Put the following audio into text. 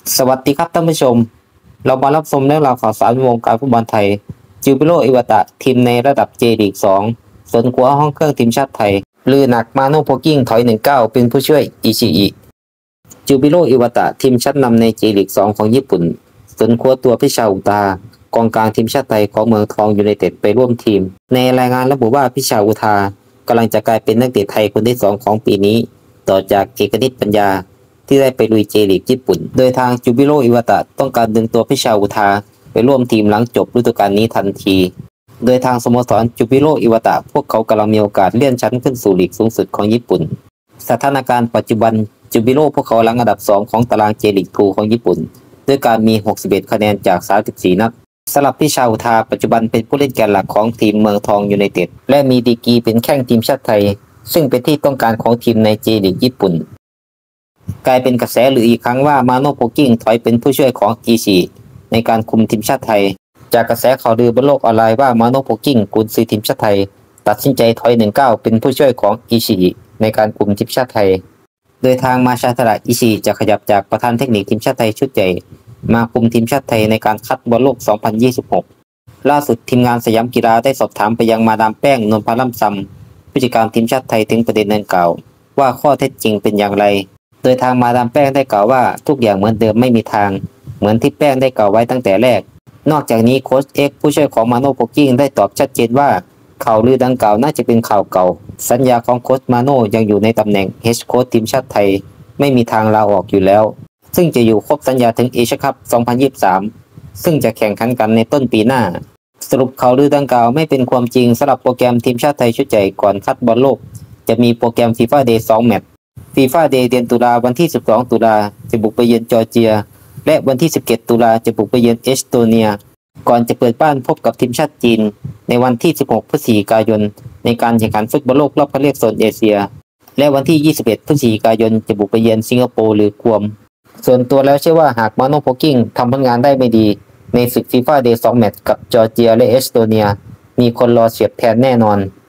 สวัสดีครับท่านผู้ชมเรามารับชมเรื่องราวข่าวสารวงการฟุตบอลไทยจิวบิโรอิวาตะทีมในระดับเจลีก2สวนขัวห้องเครื่องทีมชาติไทยลือหนักมาโนโพกิ้งถอย19เป็นผู้ช่วยอิชิอิจิวบิโรอิวาตะทีมชั้นนำในเจลีก2ของญี่ปุ่นสวนขัวตัวพิชาอุตากองกลางทีมชาติไทยของเมืองทองยูไนเต็ดไปร่วมทีมในรายงานระบุว่าพิชาอุทากำลังจะกลายเป็นนักเตะไทยคนที่2ของปีนี้ต่อจากเอกนิตปัญญาที่ได้ไปลุยเจลีกญี่ปุ่นโดยทางจูบิโรอิวาตะต้องการดึงตัวพิชาอุทาไปร่วมทีมหลังจบฤดูกาลนี้ทันทีโดยทางสโมสรจูบิโรอิวาตะพวกเขากำลังมีโอกาสเลื่อนชั้นขึ้นสู่ลีกสูงสุดของญี่ปุ่นสถานการณ์ปัจจุบันจูบิโรพวกเขาหลังอันดับ2ของตารางเจลีก2ของญี่ปุ่นด้วยการมี61คะแนนจาก34นัดสำหรับพิชาอุทาปัจจุบันเป็นผู้เล่นแกนหลักของทีมเมืองทองยูไนเต็ดและมีดีกรีเป็นแข้งทีมชาติไทยซึ่งเป็นที่ต้องการของทีมในเจลีกญี่ปุ่นกลายเป็นกระแสหรืออีกครั้งว่ามาโนโพกิ้งถอยเป็นผู้ช่วยของอิชิในการคุมทีมชาติไทยจากกระแสข่าวลือบนโลกออนไลน์ว่ามาโนโพกิ้งกุนซือทีมชาติไทยตัดสินใจถอย19เป็นผู้ช่วยของอิชิในการคุมทีมชาติไทยโดยทางมาชาทะอิชิจะขยับจากประธานเทคนิคทีมชาติไทยชุดใหญ่มาคุมทีมชาติไทยในการคัดบอลโลก2026ล่าสุดทีมงานสยามกีฬาได้สอบถามไปยังมาดามแป้งนนพลัมซัมผู้จัดการทีมชาติไทยถึงประเด็นดังกล่าวว่าข้อเท็จจริงเป็นอย่างไรโดยทางมาดามแป้งได้กล่าวว่าทุกอย่างเหมือนเดิมไม่มีทางเหมือนที่แป้งได้กล่าวไว้ตั้งแต่แรกนอกจากนี้โค้ชเอ็กผู้ช่วยของมาโนโพกิ้งได้ตอบชัดเจนว่าข่าวลือดังกล่าวน่าจะเป็นข่าวเก่าสัญญาของโค้ชมาโนยังอยู่ในตำแหน่งเฮดโค้ชทีมชาติไทยไม่มีทางลาออกอยู่แล้วซึ่งจะอยู่ครบสัญญาถึงเอเชียคัพ2023ซึ่งจะแข่งขันกันในต้นปีหน้าสรุปข่าวลือดังกล่าวไม่เป็นความจริงสำหรับโปรแกรมทีมชาติไทยชุดใหญ่ก่อนคัดบอลโลกจะมีโปรแกรม FIFA Day 2 แมตช์FIFA Day เดือนตุลาวันที่12ตุลาจะบุกไปเยือนจอร์เจียและวันที่17ตุลาจะบุกไปเยือนเอสโตเนียก่อนจะเปิดบ้านพบกับทีมชาติจีนในวันที่16พฤศจิกายนในการแข่งขันฟุตบอลโลกรอบคัดเลือกโซนเอเชียและวันที่21พฤศจิกายนจะบุกไปเยือนสิงคโปร์หรือกวมส่วนตัวแล้วเชื่อว่าหากมาโนโพกิ้งทำผลงานได้ไม่ดีในศึก FIFA Day 2 แมตช์กับจอร์เจียและเอสโตเนียมีคนรอเสียบแทนแน่นอน